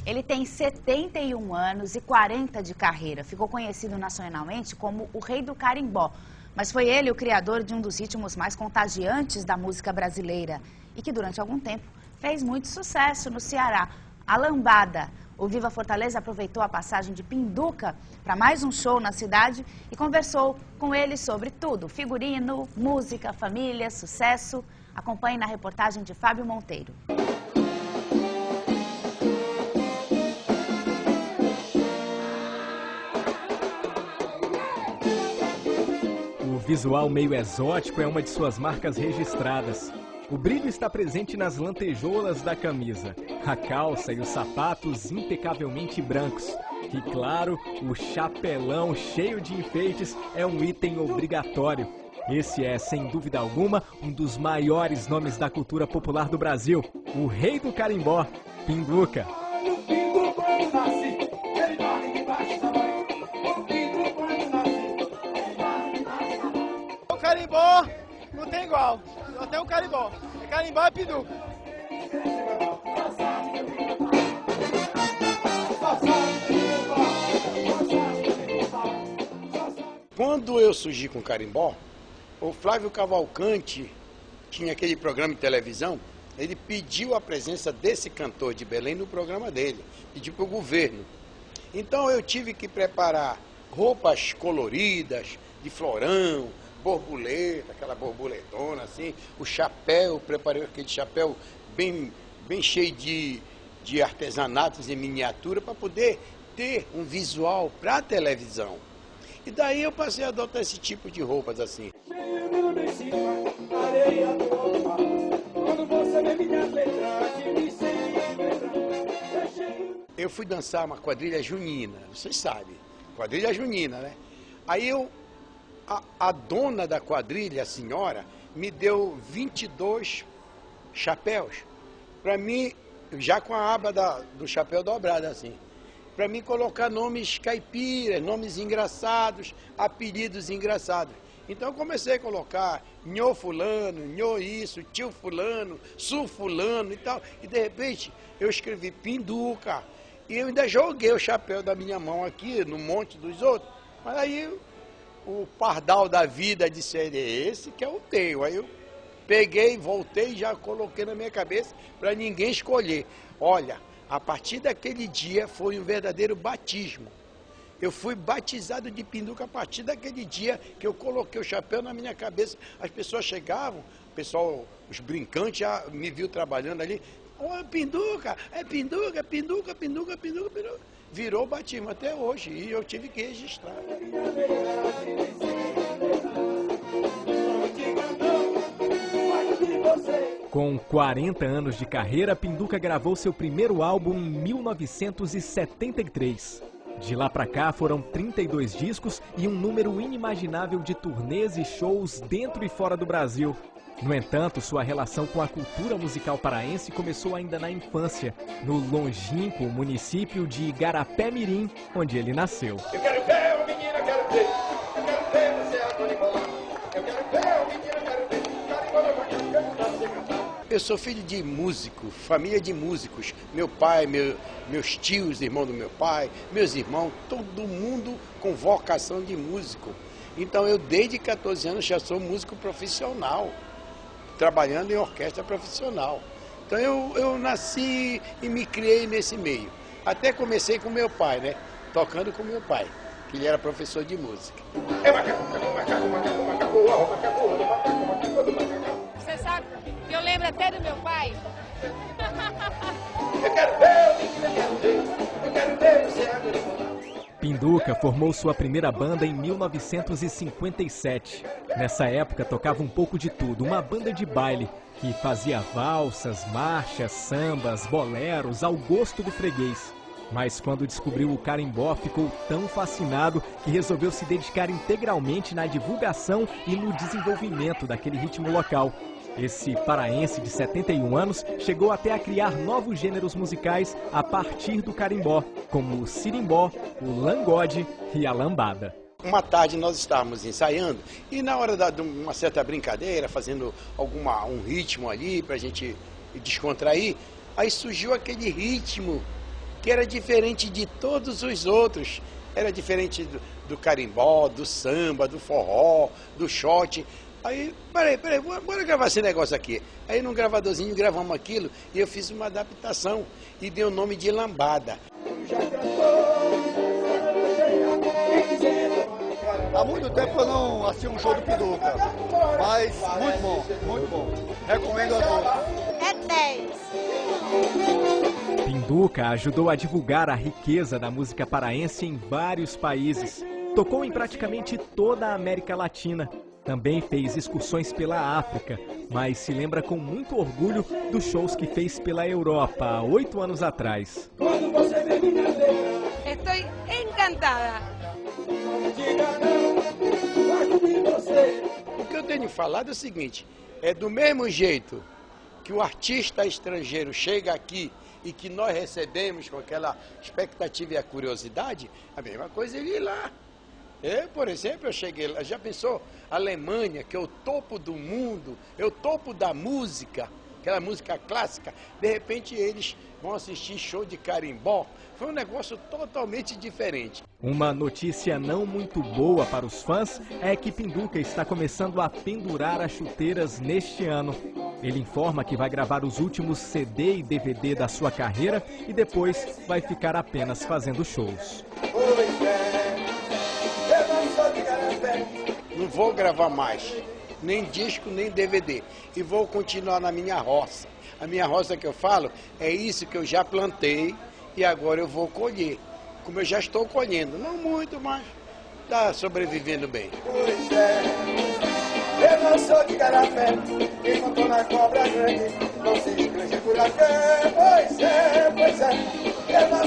Ele tem 71 anos e 40 de carreira. Ficou conhecido nacionalmente como o Rei do Carimbó. Mas foi ele o criador de um dos ritmos mais contagiantes da música brasileira e que durante algum tempo fez muito sucesso no Ceará, a lambada. O Viva Fortaleza aproveitou a passagem de Pinduca para mais um show na cidade e conversou com ele sobre tudo: figurino, música, família, sucesso. Acompanhe na reportagem de Fábio Monteiro. O visual meio exótico é uma de suas marcas registradas. O brilho está presente nas lantejoulas da camisa, a calça e os sapatos impecavelmente brancos. E claro, o chapelão cheio de enfeites é um item obrigatório. Esse é, sem dúvida alguma, um dos maiores nomes da cultura popular do Brasil, o Rei do Carimbó, Pinduca. O carimbó não tem igual, só tem o carimbó. Carimbó é Pinduca. Quando eu surgi com o carimbó, o Flávio Cavalcante tinha aquele programa de televisão, ele pediu a presença desse cantor de Belém no programa dele, pediu para o governo. Então eu tive que preparar roupas coloridas, de florão, borboleta, aquela borboletona assim, o chapéu, preparei aquele chapéu bem cheio de artesanatos em miniatura para poder ter um visual para a televisão. E daí eu passei a adotar esse tipo de roupas assim. Eu fui dançar uma quadrilha junina, vocês sabem, quadrilha junina, né? Aí a dona da quadrilha, a senhora, me deu 22 chapéus, para mim, já com a aba do chapéu dobrada assim. Para mim colocar nomes caipiras, nomes engraçados, apelidos engraçados. Então eu comecei a colocar nhô fulano, nhô isso, tio fulano, su fulano e tal. E de repente eu escrevi Pinduca. E eu ainda joguei o chapéu da minha mão aqui no monte dos outros. Mas aí o pardal da vida disse: é esse que eu tenho. Aí eu peguei, voltei e já coloquei na minha cabeça para ninguém escolher. Olha, a partir daquele dia foi um verdadeiro batismo. Eu fui batizado de Pinduca a partir daquele dia que eu coloquei o chapéu na minha cabeça. As pessoas chegavam, o pessoal, os brincantes já me viu trabalhando ali. Oh, Pinduca, é Pinduca, Pinduca, Pinduca, Pinduca, Pinduca. Virou batismo até hoje e eu tive que registrar. Com 40 anos de carreira, Pinduca gravou seu primeiro álbum em 1973. De lá pra cá foram 32 discos e um número inimaginável de turnês e shows dentro e fora do Brasil. No entanto, sua relação com a cultura musical paraense começou ainda na infância, no longínquo município de Igarapé-Mirim, onde ele nasceu. Eu quero ver o menino, eu quero ver. Eu quero ver você animal. Eu quero ver o menino, eu quero ver. Eu sou filho de músico, família de músicos. Meu pai, meus tios, irmão do meu pai, meus irmãos, todo mundo com vocação de músico. Então eu desde 14 anos já sou músico profissional, trabalhando em orquestra profissional. Então eu nasci e me criei nesse meio. Até comecei com meu pai, né? Tocando com meu pai, que ele era professor de música. Você sabe que eu lembro até do meu pai. Eu quero ver, eu quero ver você. Pinduca formou sua primeira banda em 1957. Nessa época tocava um pouco de tudo, uma banda de baile que fazia valsas, marchas, sambas, boleros ao gosto do freguês. Mas quando descobriu o carimbó, ficou tão fascinado que resolveu se dedicar integralmente na divulgação e no desenvolvimento daquele ritmo local. Esse paraense de 71 anos chegou até a criar novos gêneros musicais a partir do carimbó, como o sirimbó, o langode e a lambada. Uma tarde nós estávamos ensaiando e na hora de uma certa brincadeira, fazendo um ritmo ali para a gente descontrair, aí surgiu aquele ritmo que era diferente de todos os outros. Era diferente do carimbó, do samba, do forró, do shot. Aí, peraí, bora gravar esse negócio aqui. Aí num gravadorzinho gravamos aquilo e eu fiz uma adaptação e dei o nome de Lambada. Há muito tempo eu não assisti um show do Pinduca, mas muito bom, muito bom. Recomendo a todos. É 10. Pinduca ajudou a divulgar a riqueza da música paraense em vários países. Tocou em praticamente toda a América Latina. Também fez excursões pela África, mas se lembra com muito orgulho dos shows que fez pela Europa há 8 anos atrás. Estou encantada. O que eu tenho falado é o seguinte, é do mesmo jeito que o artista estrangeiro chega aqui e que nós recebemos com aquela expectativa e a curiosidade, a mesma coisa ele ir lá. Por exemplo, eu cheguei lá, já pensou? Alemanha, que é o topo do mundo, é o topo da música, aquela música clássica, de repente eles vão assistir show de carimbó. Foi um negócio totalmente diferente. Uma notícia não muito boa para os fãs é que Pinduca está começando a pendurar as chuteiras neste ano. Ele informa que vai gravar os últimos CD e DVD da sua carreira e depois vai ficar apenas fazendo shows. Não vou gravar mais, nem disco, nem DVD. E vou continuar na minha roça. A minha roça que eu falo é isso que eu já plantei e agora eu vou colher. Como eu já estou colhendo, não muito, mas está sobrevivendo bem. Pois é, eu não sou de carapé, quem contou na cobra grande, não se escreve por a fé. Pois é, eu não